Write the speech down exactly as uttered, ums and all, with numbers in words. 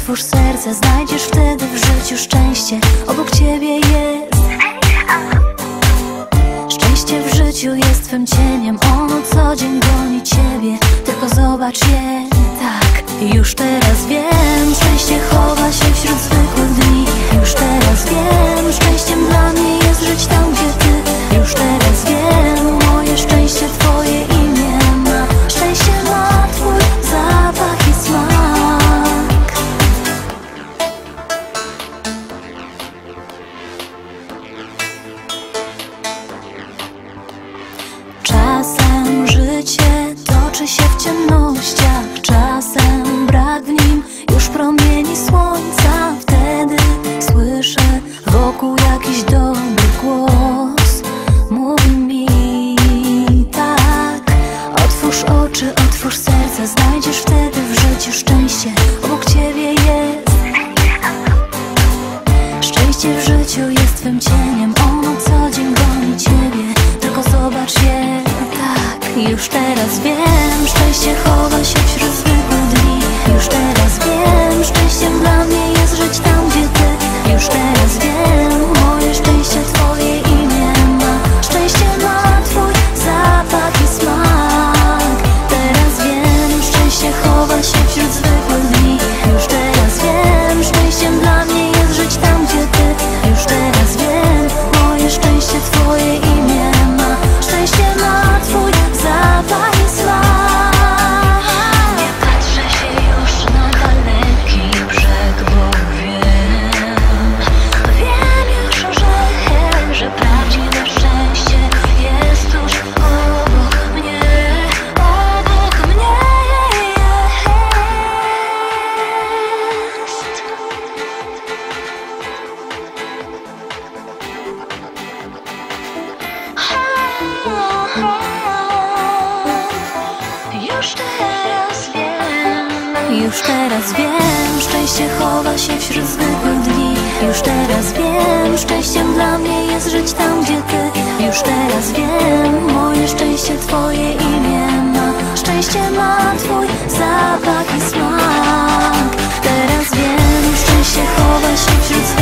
otwórz serce, znajdziesz wtedy w życiu szczęście. Obok ciebie jest. Szczęście w życiu jest twym cieniem, ono co dzień goni ciebie. Tylko zobacz je, tak, już teraz wiem. Szczęście chowa się wśród zwykłych dni. Już teraz wiem, szczęściem dla mnie jest żyć tam, gdzie ty. Już teraz wiem, moje szczęście twoje imię ma. Szczęście ma twój zapach i smak. Czasem życie toczy się w ciemnościach, czasem brak w nim już promieni słońca. Wtedy słyszę wokół jakiś dobry głos, mówi mi tak: otwórz oczy, otwórz serce, znajdziesz wtedy w życiu szczęście. Obok ciebie jest. Szczęście w życiu jest twym cieniem, ono co dzień goni ciebie. Tylko zobacz je, tak, już teraz wiem. Szczęście chowa się wśród zwykłych dni. Już teraz wiem, szczęściem dla mnie jest żyć tam, gdzie ty. Już teraz wiem, moje szczęście twoje imię ma. Szczęście ma twój zapach i smak. Teraz wiem, szczęście chowa się wśród zwykłych dni. Już teraz wiem, szczęściem dla mnie jest żyć tam, gdzie ty. Już teraz wiem, moje szczęście twoje imię ma. Szczęście ma twój zapach i smak. Nie patrzę się już na daleki brzeg, bo wiem, wiem już, że, że prawdziwe szczęście jest tuż obok mnie, obok mnie jest. Już teraz wiem, już teraz wiem, szczęście chowa się wśród zwykłych dni. Już teraz wiem, szczęściem dla mnie jest żyć tam, gdzie ty. Już teraz wiem, moje szczęście twoje imię ma. Szczęście ma twój zapach i smak. Teraz wiem, szczęście chowa się wśród